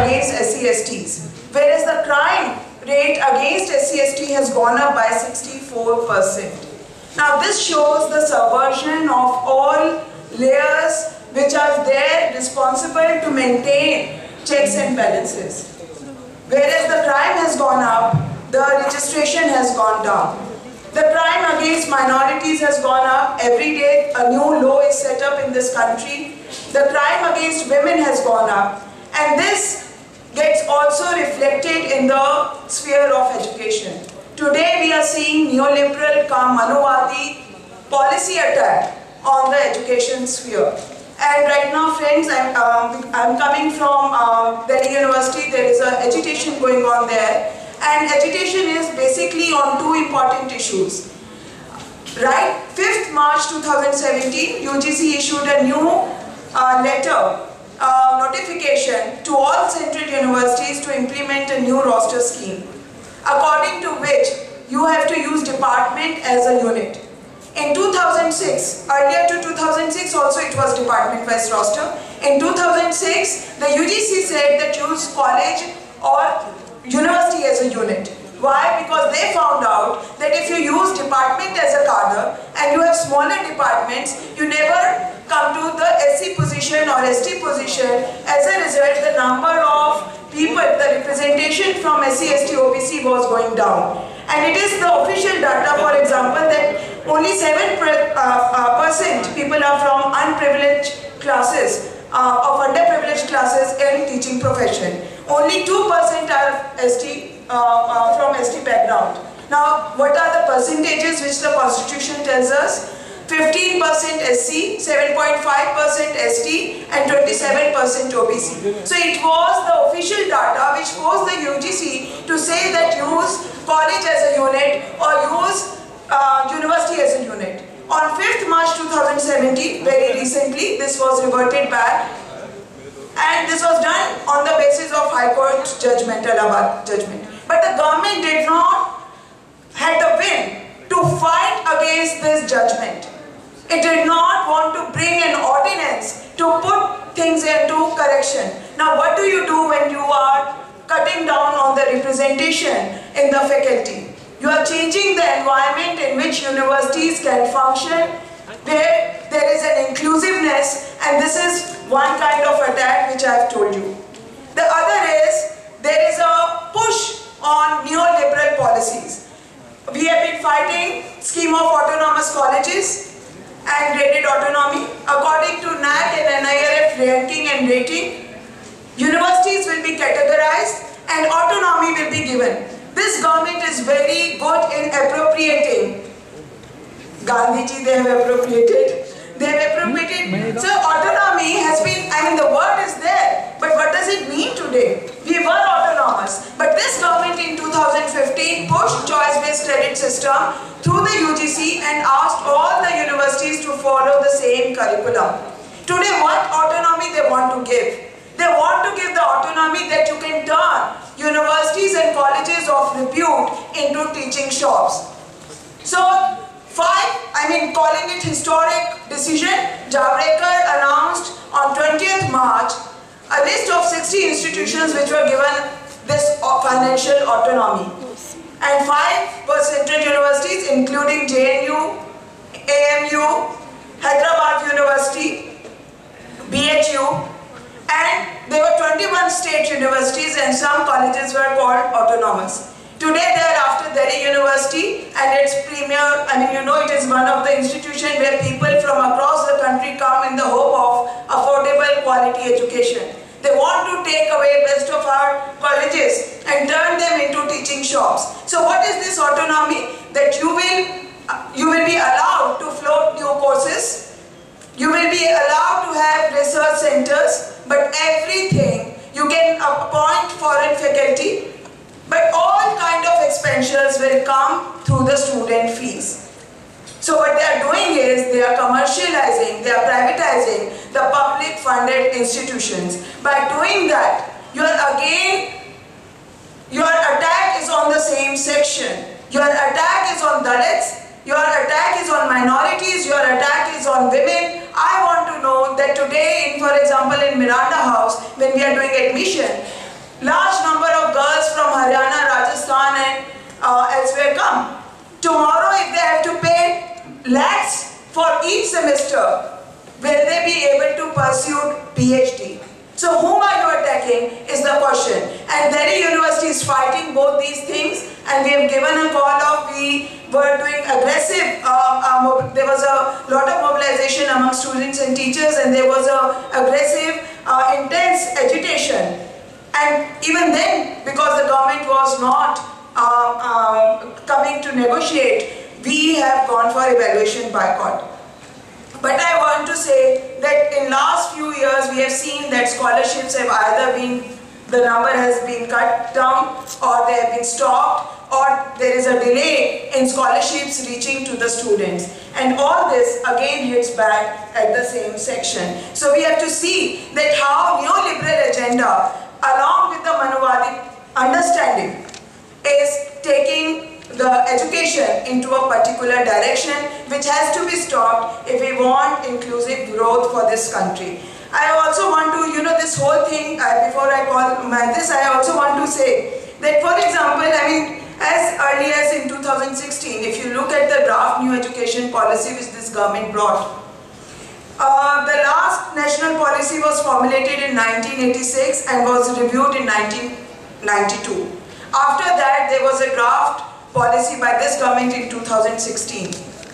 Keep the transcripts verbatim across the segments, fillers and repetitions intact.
against S C S Ts, whereas the crime rate against S C S T has gone up by sixty-four percent. Now this shows the subversion of all layers which are there responsible to maintain checks and balances. Whereas the crime has gone up, the registration has gone down. The crime against minorities has gone up. Every day a new law is set up in this country. The crime against women has gone up. And this gets also reflected in the sphere of education. Today we are seeing neoliberal cum Manuvadi policy attack on the education sphere. And right now, friends, I'm, um, I'm coming from uh, Delhi University. There is an agitation going on there. And agitation is basically on two important issues. Right, fifth March two thousand seventeen, U G C issued a new uh, letter, uh, notification to all central universities to implement a new roster scheme, according to which you have to use department as a unit. In two thousand six, earlier to two thousand six also it was department-wise roster. In two thousand six, the U G C said that use college or university as a unit. Why? Because they found out that if you use department as a cadre and you have smaller departments, you never come to the S C position or S T position. As a result, the number of people, the representation from S C, S T, O B C was going down. And it is the official data, for example, that only seven percent uh, uh, people are from unprivileged classes, uh, of underprivileged classes in teaching profession. Only two percent are S T, uh, uh, from S T background. Now, what are the percentages which the Constitution tells us? fifteen percent S C, seven point five percent S T and twenty-seven percent O B C. So it was the official data which forced the U G C to say that use college as a unit or use uh, university as a unit. On fifth March two thousand seventeen, very recently, this was reverted back. And this was done on the basis of High Court judgment, Allahabad judgment. But the government did not have the will to fight against this judgment. It did not want to bring an ordinance to put things into correction. Now what do you do when you are cutting down on the representation in the faculty? You are changing the environment in which universities can function, where there is an inclusiveness, and this is one kind of attack which I have told you. The other is, there is a push on neoliberal policies. We have been fighting scheme of autonomous colleges and graded autonomy. According to N A C and N I R F ranking and rating, universities will be categorized and autonomy will be given. This government is very good in appropriating. Gandhiji, they have appropriated. They have appropriated. So autonomy has been, I mean the word is there, but what does it mean today? We were autonomous, but this government in two thousand fifteen pushed choice-based credit system through the U G C and asked all the universities to follow the same curriculum. Today what autonomy they want to give? They want to give the autonomy that you can turn universities and colleges of repute into teaching shops. So five, I mean calling it historic decision, Javadekar announced on twentieth March a list of sixty institutions which were given this financial autonomy. And five were central universities including J N U, A M U, Hyderabad University, B H U, and there were twenty-one state universities and some colleges were called autonomous. Today they are after Delhi University and its premier, I mean you know it is one of the institutions where people from across the country come in the hope of affordable quality education. They want to take away best of our colleges and turn them into teaching shops. So what is this autonomy? That you will, you will be allowed to float new courses, you will be allowed to have research centers, but everything, you can appoint foreign faculty, but all kind of expenditures will come through the student fees. So what they are doing is, they are commercializing, they are privatizing the public funded institutions. By doing that, you are again, your attack is on the same section. Your attack is on Dalits, your attack is on minorities, your attack is on women. I want to know that today, in, for example, in Miranda House, when we are doing admission, large number of girls from Haryana, Rajasthan and uh, elsewhere come. Tomorrow if they have to pay lakhs for each semester, will they be able to pursue PhD? So whom are you attacking is the question. And Delhi University is fighting both these things, and we have given a call of, we were doing aggressive, uh, uh, there was a lot of mobilization among students and teachers, and there was a aggressive, uh, intense agitation. And even then, because the government was not uh, uh, coming to negotiate, we have gone for evaluation boycott. But I want to say that in last few years we have seen that scholarships have either been, the number has been cut down, or they have been stopped, or there is a delay in scholarships reaching to the students. And all this again hits back at the same section. So we have to see that how neoliberal agenda along with the Manuvadi understanding is taking the education into a particular direction, which has to be stopped if we want inclusive growth for this country. I also want to, you know, this whole thing, uh, before I call my, this, I also want to say that, for example, I mean, as early as in two thousand sixteen, if you look at the draft new education policy which this government brought, uh, the last national policy was formulated in nineteen eighty-six and was reviewed in nineteen ninety-two. After that, there was a draft policy by this government in two thousand sixteen.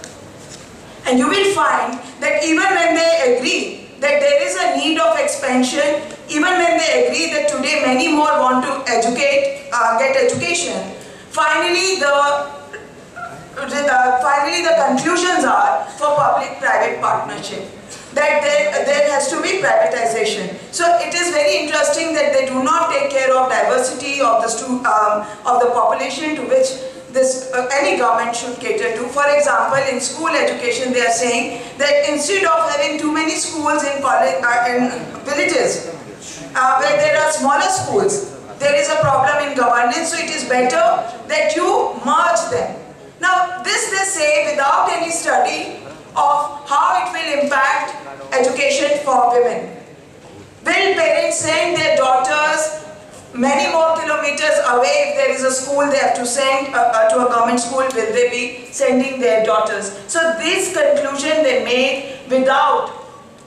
And you will find that even when they agree that there is a need of expansion, even when they agree that today many more want to educate, uh, get education, finally the, uh, finally the conclusions are for public-private partnership, that there, there has to be privatization. So it is very interesting that they do not take care of diversity of the, stu um, of the population to which this, uh, any government should cater to. For example, in school education they are saying that instead of having too many schools in, college, uh, in villages uh, where there are smaller schools, there is a problem in governance, so it is better that you merge them. Now this they say without any study of how it will impact education for women. Will parents send their daughters many more kilometers away? If there is a school they have to send uh, uh, to a government school, will they be sending their daughters? So this conclusion they made without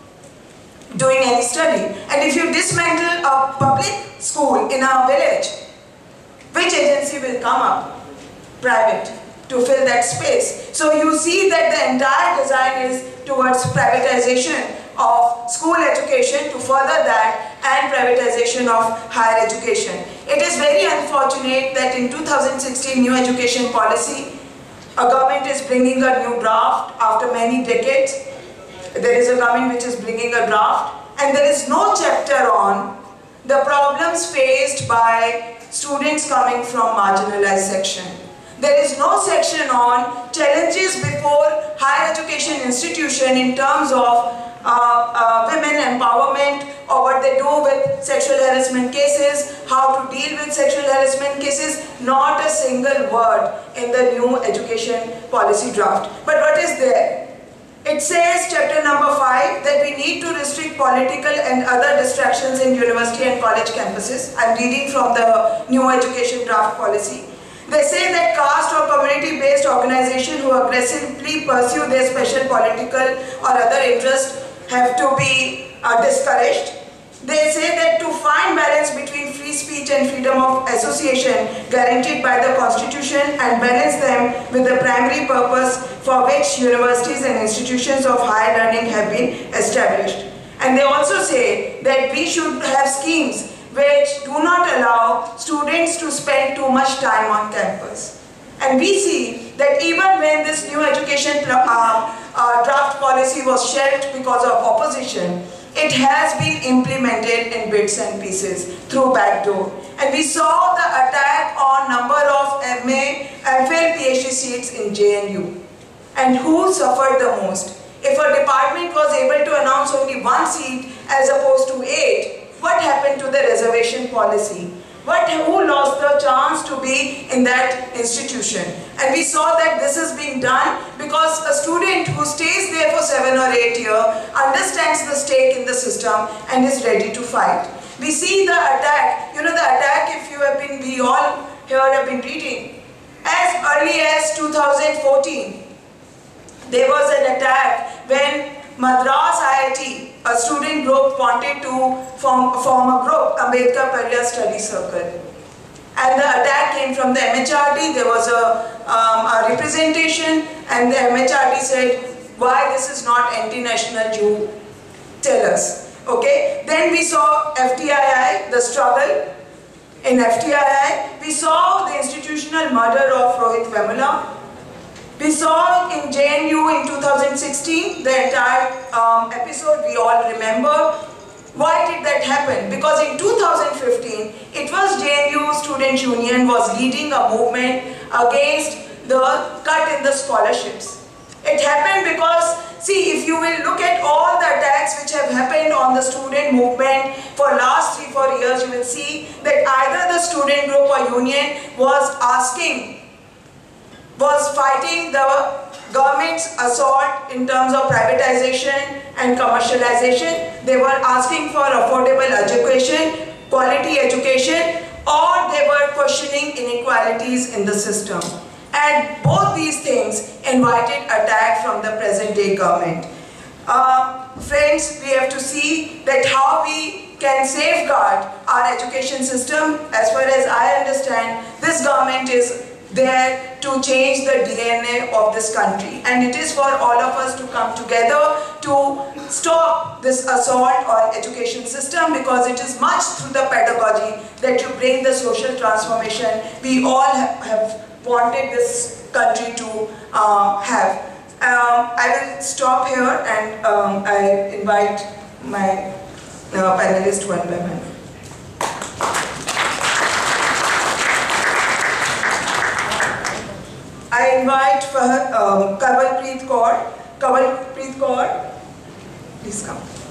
doing any study. And if you dismantle a public school in a village, which agency will come up? Private, to fill that space. So you see that the entire design is towards privatization of school education to further that, and privatization of higher education. It is very unfortunate that in two thousand sixteen new education policy, a government is bringing a new draft after many decades. There is a government which is bringing a draft, and there is no chapter on the problems faced by students coming from marginalized section. There is no section on challenges before higher education institution in terms of uh, uh, women empowerment, or what they do with sexual harassment cases, how to deal with sexual harassment cases. Not a single word in the new education policy draft. But what is there? It says, chapter number five, that we need to restrict political and other distractions in university and college campuses. I am reading from the new education draft policy. They say that caste or community-based organizations who aggressively pursue their special political or other interests have to be uh, discouraged. They say that to find balance between free speech and freedom of association guaranteed by the Constitution, and balance them with the primary purpose for which universities and institutions of higher learning have been established. And they also say that we should have schemes which do not allow students to spend too much time on campus. And we see that even when this new education uh, uh, draft policy was shelved because of opposition, it has been implemented in bits and pieces through backdoor. And we saw the attack on number of M A, M Phil, PhD seats in J N U. And who suffered the most? If a department was able to announce only one seat as opposed to eight, what happened to the reservation policy? What, who lost the chance to be in that institution? And we saw that this is being done because a student who stays there for seven or eight years understands the stake in the system and is ready to fight. We see the attack, you know the attack, if you have been, we all here have been reading, as early as two thousand fourteen. There was an attack when Madras I I T, a student group, wanted to form, form a group, Ambedkar Parya Study Circle. And the attack came from the M H R D. There was a, um, a representation, and the M H R D said, why this is not anti-national, you tell us. Okay? Then we saw F T I I, the struggle in F T I I. We saw the institutional murder of Rohit Vemula. We saw in J N U in two thousand sixteen, the entire um, episode we all remember. Why did that happen? Because in two thousand fifteen, it was J N U Student Union was leading a movement against the cut in the scholarships. It happened because, see, if you will look at all the attacks which have happened on the student movement for last three, four years, you will see that either the student group or union was asking, was fighting the government's assault in terms of privatization and commercialization. They were asking for affordable education, quality education, or they were questioning inequalities in the system. And both these things invited attack from the present day government. Uh, friends, we have to see that how we can safeguard our education system. As far as I understand, this government is there to change the D N A of this country, and it is for all of us to come together to stop this assault on education system, because it is much through the pedagogy that you bring the social transformation we all have, have wanted this country to uh, have. Um, I will stop here, and um, I invite my uh, panelists one by one. I invite for um, Kanwalpreet Kaur. Kanwalpreet Kaur, please come.